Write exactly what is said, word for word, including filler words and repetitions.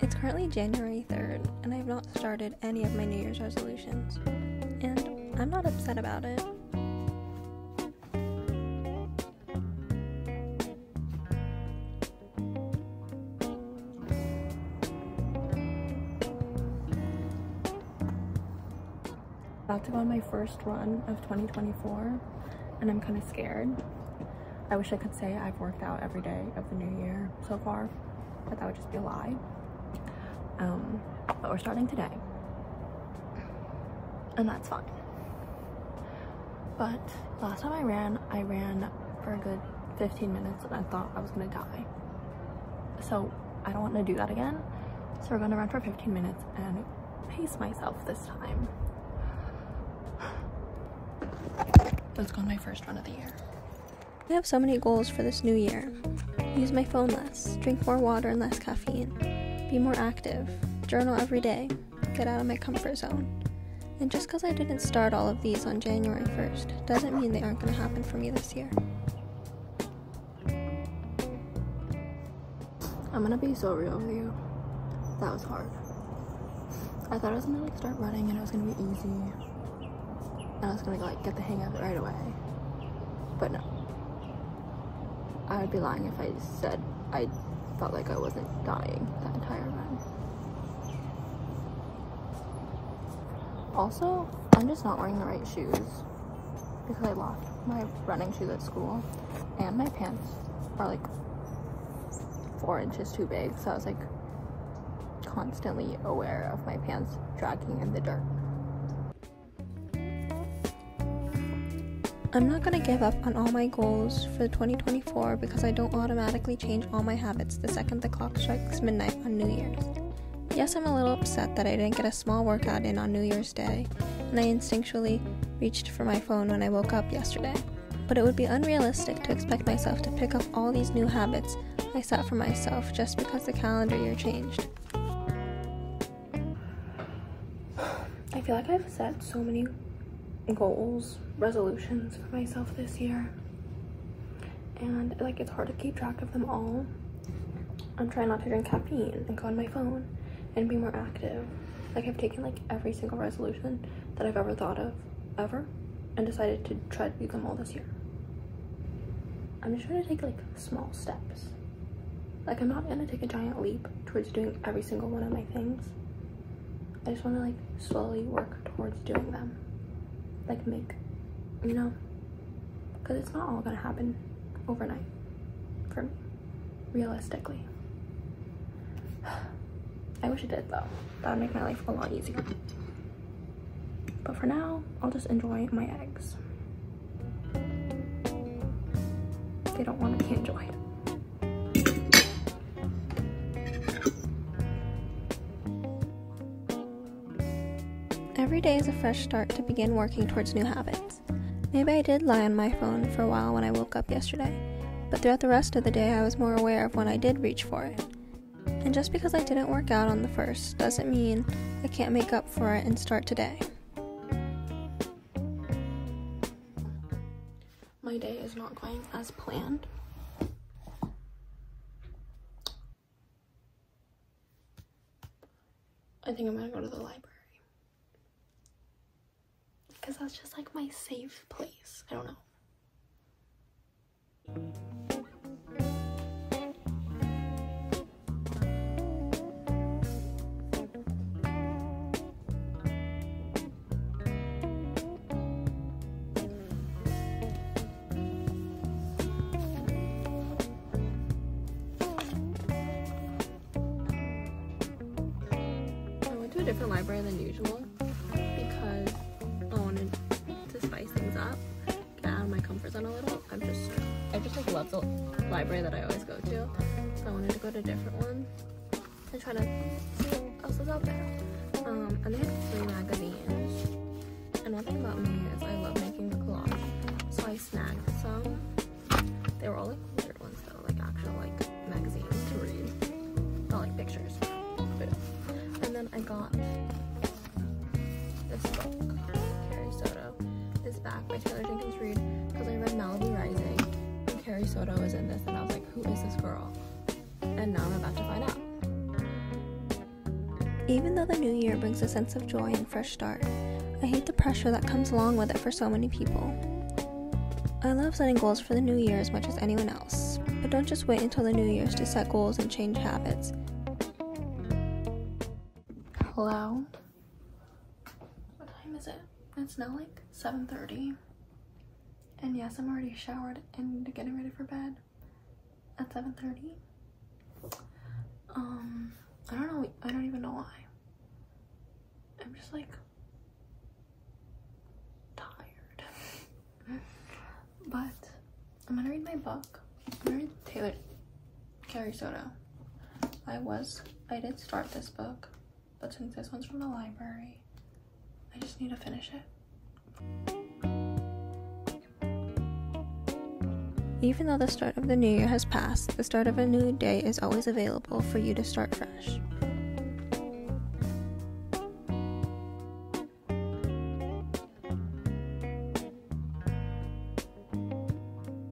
It's currently January third, and I have not started any of my New Year's resolutions, and I'm not upset about it. About to go on my first run of twenty twenty-four, and I'm kind of scared. I wish I could say I've worked out every day of the new year so far, but that would just be a lie. Um, but we're starting today, and that's fine. But last time I ran, I ran for a good fifteen minutes, and I thought I was gonna die. So I don't want to do that again. So we're gonna run for fifteen minutes and pace myself this time. Let's go on my first run of the year. I have so many goals for this new year. Use my phone less, drink more water and less caffeine, be more active, journal every day, get out of my comfort zone. And just because I didn't start all of these on January first doesn't mean they aren't going to happen for me this year. I'm going to be so real with you. That was hard. I thought I was going to like start running and it was going to be easy. And I was going to like get the hang of it right away. But no. I would be lying if I said I felt like I wasn't dying that entire run. Also, I'm just not wearing the right shoes because I lost my running shoes at school, and my pants are like four inches too big, so I was like constantly aware of my pants dragging in the dirt. I'm not going to give up on all my goals for twenty twenty-four because I don't automatically change all my habits the second the clock strikes midnight on New Year's. Yes, I'm a little upset that I didn't get a small workout in on New Year's Day, and I instinctually reached for my phone when I woke up yesterday. But it would be unrealistic to expect myself to pick up all these new habits I set for myself just because the calendar year changed. I feel like I've set so many goals, resolutions for myself this year, and like it's hard to keep track of them all. I'm trying not to drink caffeine and go on my phone and be more active. Like I've taken like every single resolution that I've ever thought of ever and decided to try to do them all this year. I'm just trying to take like small steps. Like I'm not gonna take a giant leap towards doing every single one of my things. I just want to like slowly work towards doing them. Like make, you know, because it's not all gonna happen overnight for me, realistically. I wish it did though. That would make my life a lot easier. But for now, I'll just enjoy my eggs. They don't want to be enjoyed. Every day is a fresh start to begin working towards new habits. Maybe I did lie on my phone for a while when I woke up yesterday, but throughout the rest of the day I was more aware of when I did reach for it. And just because I didn't work out on the first doesn't mean I can't make up for it and start today. My day is not going as planned. I think I'm gonna go to the library. Because that's just like my safe place. I don't know. I went to a different library than usual because I wanted to spice things up, get out of my comfort zone a little. I'm just, I just like love the library that I always go to, so I wanted to go to a different one and try to see what else is out there. Um, and they had three magazines, and one thing about me is I love making the collage, so I snagged some. They were all like weird ones though, like actual like magazines to read, not like pictures. But, and then I got this book, Back by Taylor Jenkins Reid, because I read Malibu Rising and Carrie Soto was in this, and I was like, who is this girl? And now I'm about to find out. Even though the new year brings a sense of joy and fresh start, I hate the pressure that comes along with it for so many people. I love setting goals for the new year as much as anyone else, but don't just wait until the new year's to set goals and change habits. Hello? What time is it? It's now like seven thirty. And yes, I'm already showered and getting ready for bed at seven thirty. Um, I don't know, I don't even know why. I'm just like tired. But I'm gonna read my book. I'm gonna read Taylor Carrie Soto. I was, I did start this book, but since this one's from the library, I just need to finish it. Even though the start of the new year has passed, the start of a new day is always available for you to start fresh.